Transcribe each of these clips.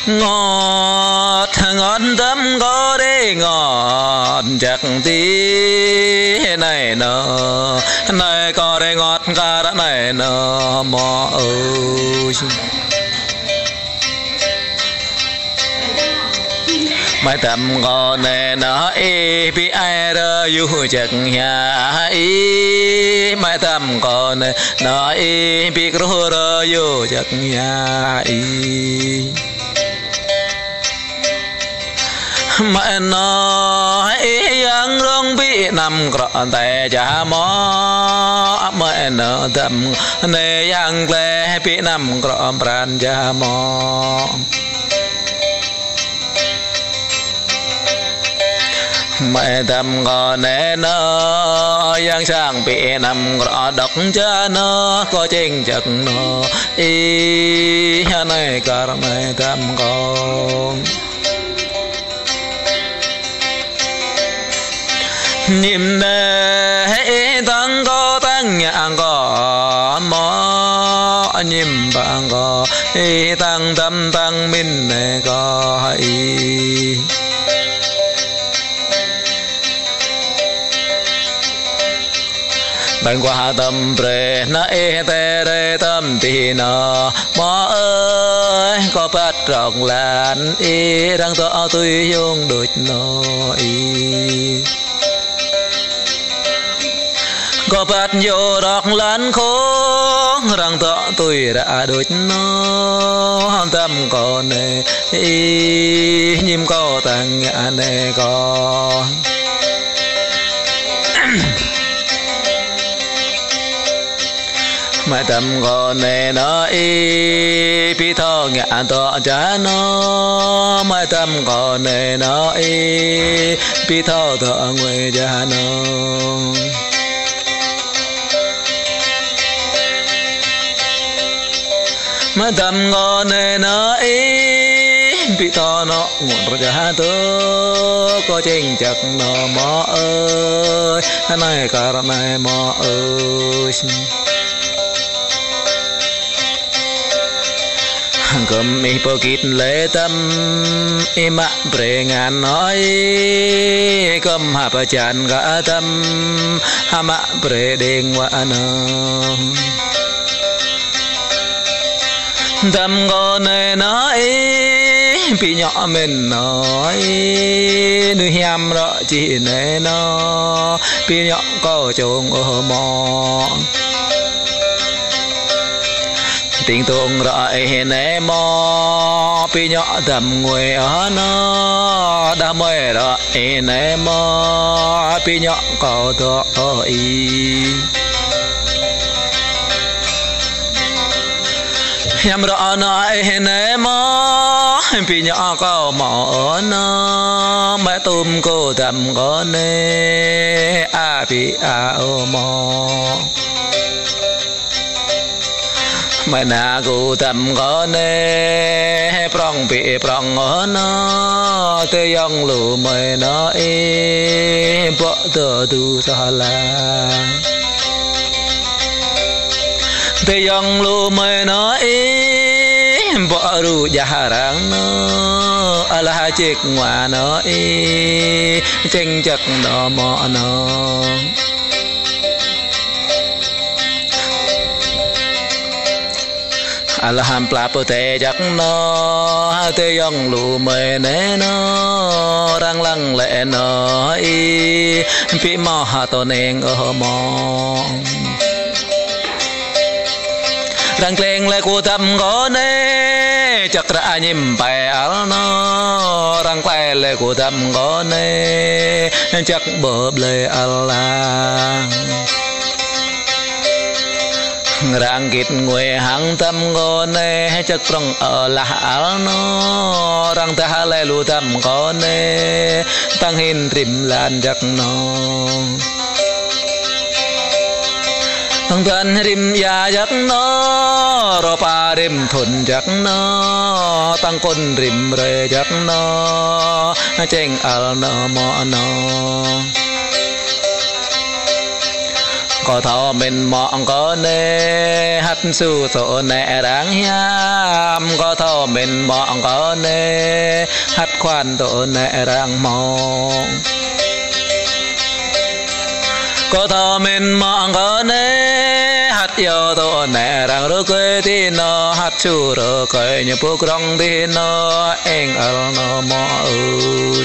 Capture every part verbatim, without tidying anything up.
ngọt ngọt tâm có đi ngọt chắc tí này nọ này có đây ngọt cả đã này nọ mò ơi mai tâm có nè nó y bị ai đó yêu chẳng nhà y mai tâm có nè nó y bị rô rô yêu chẳng nhà y mẹ nó y yang rong bị nằm cọ tay cha mò mẹ nó tâm nè yang lệ bị nằm cọ pran cha mò mẹ tâm có nè nó yang sang bị nằm rõ độc cha nó có chênh chật nó y này cả mẹ tâm con niệm nề tăng có tăng nhang có mò niệm bằng có tăng tâm tăng minh nè có y bạn qua tâm pre na e te re tâm tì nọ mò ơi có bắt rộng lan y đang tỏ tôi dùng đôi nọ y có bắt vô rộng lan khô đang tỏ tôi đã đôi nọ tâm còn nè y nhím có tăng nhã nè con mai tâm có nè nó y pi thọ ngã tọ cha nó mai tâm có nè nó y pi thọ thọ nguyện cha nó mai tâm có nè nó y pi thọ nó nguyện cha tớ có chênh chật nó mò ơi này cả này mò ơi cầm mi po kít lệ tâm im ạ pre ngàn nói cầm hạp chan gã tâm ham ạ pre đền hoa nơ tâm con này nói bị nhỏ mình nói nuôi hem đó chị này nó bị nhỏ có chồng ở mò tiếng tuồng rọi nè mò pi nhỏ tầm người ở nó đã mới rọi nè mò pi nhỏ có tội em rõ nói nè mò pi nhỏ có mò ở nó mẹ tôm cô tầm có nè a pi a ô mò mẹ na cô tâm có nè prong bị prong ở nó tê yong lù mày nó e bỏ tờ tu sa la tê yong lù mày nó e bỏ ru già rang nó ala chích ngoa nó e chênh chật nó mò nó alham plapo te chắc nó te yong lu mê nè nó răng lăng lệ nó y pi mò hà to neng ở mò răng kleng lệ của tâm có nè chắc ra nhím bè al nó răng kleng lệ của tâm có nè chắc bờ lệ Allah rang kít nguy hăng tâm có nè chắc prong ở là áo nó rang ta lê lu tâm có nè tăng hin trim lan chắc nó tăng thân rim ya chắc nó ro pa rim thuần chắc nó tăng con rim re chắc nó chênh al nó mò nó có thọ mình mọn có nê hát su tổ nẹ đáng hiam có thọ mình mọn có nê hát khoan tổ nẹ đáng mong có thọ mình mọn có nê hát yêu tổ nẹ đáng rô quê thì nó hát chu rô quê như bố rong thì nó anh ở nó mò ưu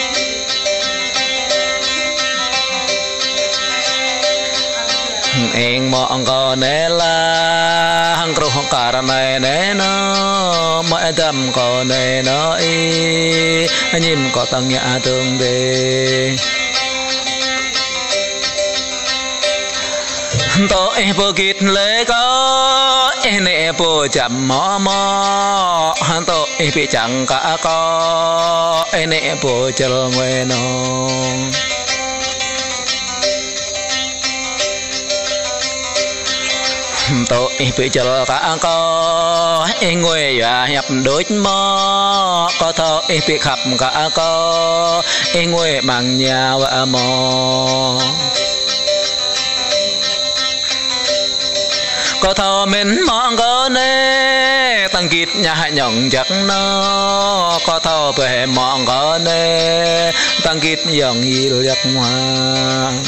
anh mong có nè là hăng kêu hăng cả này nè nó mọi đam có nè nó y nhìn có tăng nhã tương đề tôi bố kít lệ có nè bố chậm mò mò tôi bị chẳng cả có nè bố chờ ngoài nó tôi bị chờ cả có ngồi và nhập đối mò có thọ bị khắp cả có ngồi bằng nhà và mò có thọ mình mong có nè tăng kít nhà nhộng chắc nó có thọ về mong có nè tăng kít dòng yêu giặc hoàng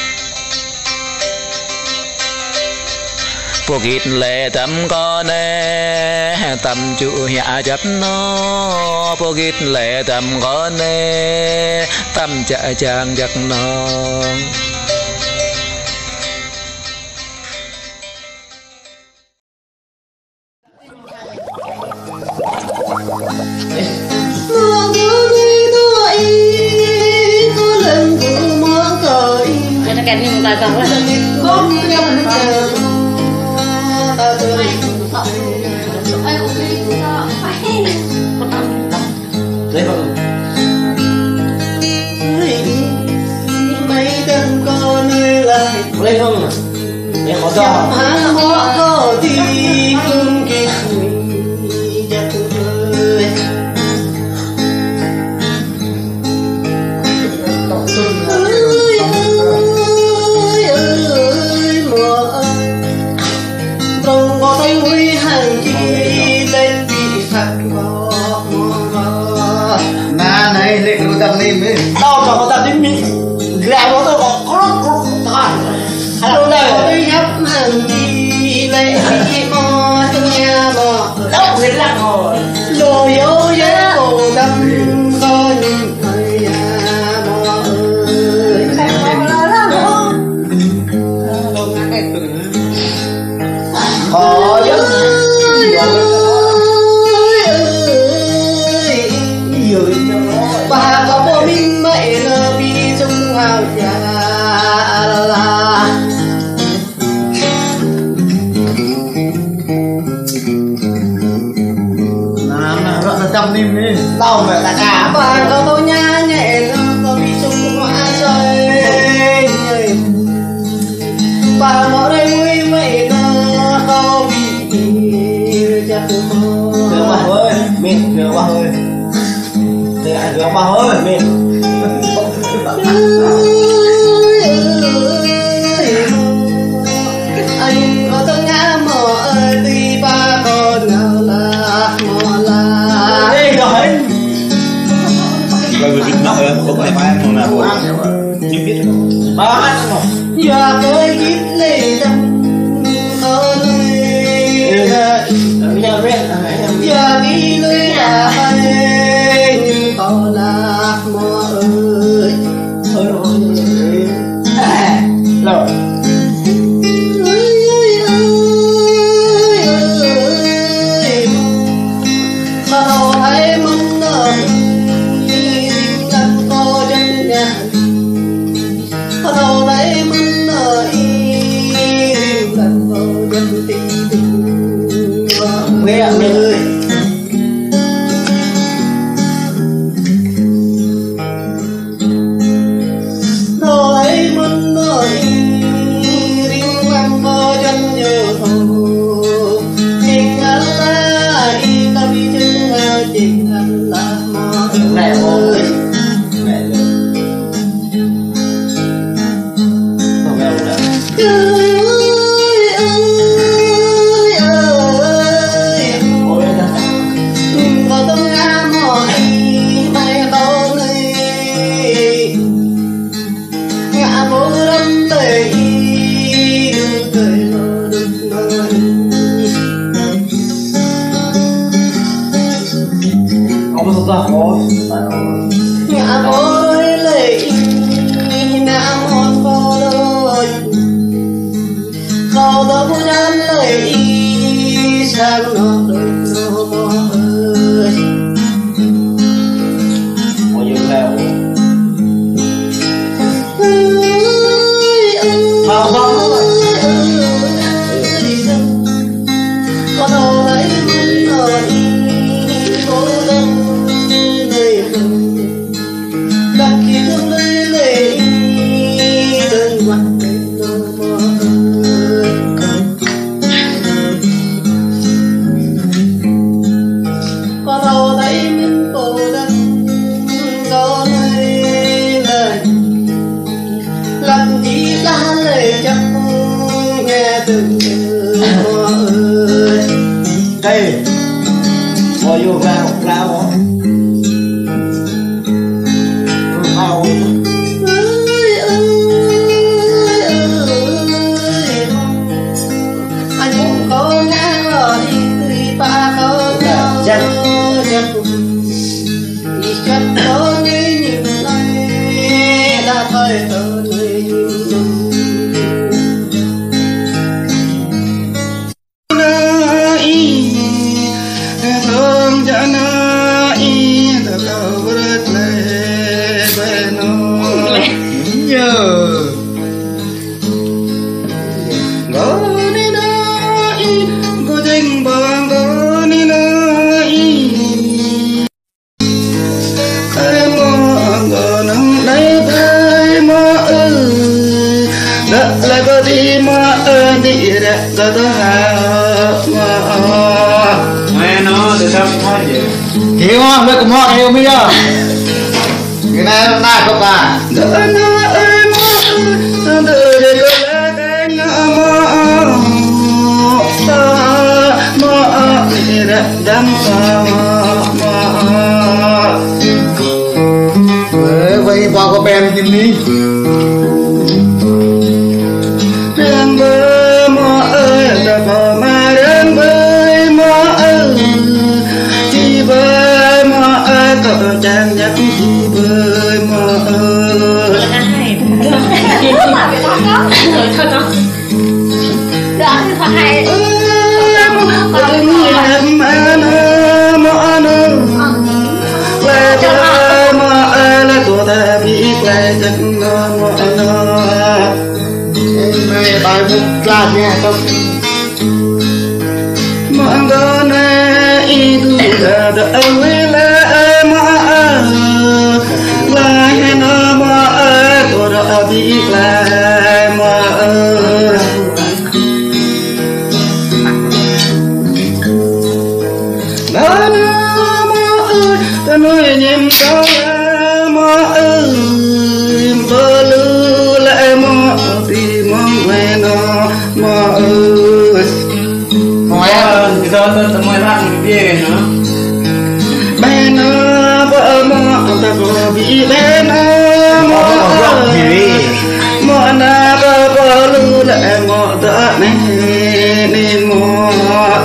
bố kít lệ tâm có nè tâm chủ nhà chất nó bố kít lệ tâm có nè tâm chạy chàng chất nó Nó kèm như một tài cầu lấy không? Mấy tên con ơi lại lấy không? Để khó cho hả họ có thì không kịp giặc ơi ơi ơi ơi mùa không có thấy huy hành chi lên bị phạt ngõ mà này lệnh của tầm này mới đau cho tầm đến mình gạo nó tôi có có có thằng đâu đây tôi nhấp hàng đi lấy đi mò trong nhà mò đâu biết là ngồi rồi yếu giá cổ tâm có những thời nhà mò ơi khó chứ bà có bố minh mẹ là vì trong hào nhà là làm rất là trăm đêm đi đâu mà là cả bà có tôi nhá nhẹ có vì trong hoa rơi bà nó đây vui mẹ nó có vì chắc được bà ơi mình được bà ơi thì anh được bà ơi mình anh có tôi ngã mò ơi tuy ba con nào là mò là đây rồi rồi mình nóc rồi không phải phải không nào chưa biết ba hát không giờ tôi biết lấy tâm ơi giờ đi lưới là nhưng còn là mò ơi thôi rồi rồi mà hồ thấy mình ơi tâm cô chân nhà mà hồ thấy mình ơi tâm cô chân tình mẹ ơi thôi mình ơi nào đó muốn ăn lời sang nó đừng nó mò ơi Ôi yêu theo Mà vắng có đâu đấy ở đi vô đông người không đặt khi thương lấy lệ đơn mặt nó mò có đâu đấy mình cô đơn có nơi lời làm gì lá lời chẳng nghe từng ơi đây Ôi yêu ra học ra đó Không ơi ơi ơi anh cũng có ngã rồi đi tươi ba có nhau chắc đi chắc có như những này đã phải tớ người Mẹ nó từ sao hết vậy hiểu không? Với cùng họ hiểu bây giờ cái này nó ta không à đỡ nó ơi mơ đỡ để có lẽ cái ngã mơ ta mơ để đã đắm ta mơ với với bao có bèn chim đi đang bơ mơ ơi đã bỏ mà đang bơi mơ ơi chỉ bơi mơ ơi cậu chẳng nhắc chỉ bơi mơ ơi bài bút là nghe không mọi người này cứ là đợi với lẽ mà là hẹn mà tôi đã biết là mà đó mà nói nhầm sao mà ơi bơ lư lại mà vì mong về nó mà ơi Mày ơi, giờ tôi tụi mày ăn cái gì nữa bé nó vợ mà ta có bị bé nó mà mà na bơ bơ lư lại mà ta này nên mà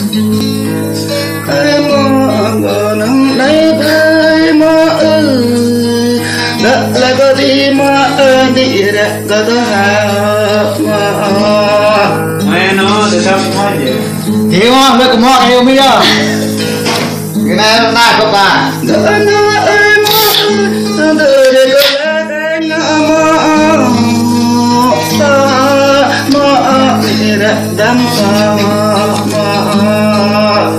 em mà ngờ nắng đấy bay mà ơi đã lại có đi mà ơi đi ra ra ta mà Mẹ nó từ sao hết vậy hiểu không? Với cùng họ hiểu bây giờ cái này nó ta không à đỡ nó ơi mơ đỡ để có lẽ cái ngã mơ ta mơ để đã đắm ta mơ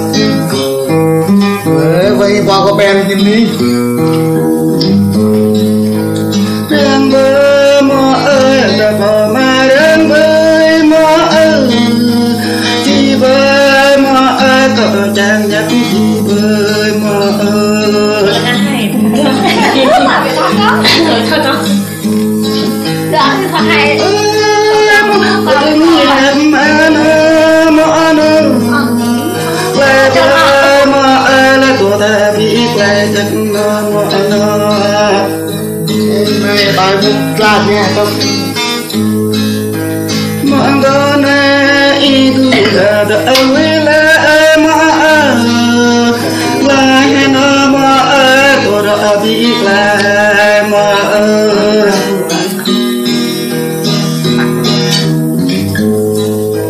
với với bao có bèn chim đi đang bơi mơ ơi đã bỏ mà đang bơi mơ ơi chỉ bơi mơ ơi cậu chẳng nhắc chỉ bơi mơ ơi bài bút là nghe không mọi người này cứ là đợi với lẽ mà là hẹn mà tôi đã biết là mà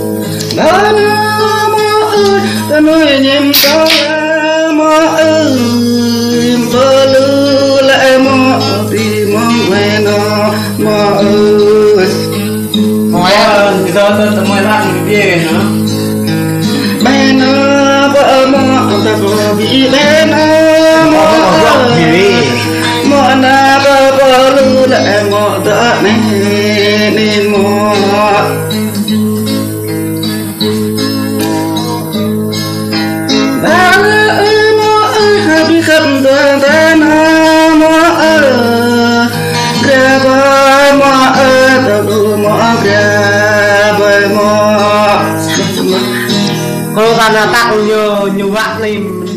nuôi nhím có mò ơi bơ lư lại mò thì mong về nó mò ơi ngoài thì tôi tôi tôi mới làm cái bia này nữa bé nó vợ mò ta có bị bé nó mò mò na bơ bơ lư lại mò ta nên nên mò khắp đời ta na mò ơ gra ba mò ơ ta du mò gra ba mò kalau karena tak nyo nyo wak nih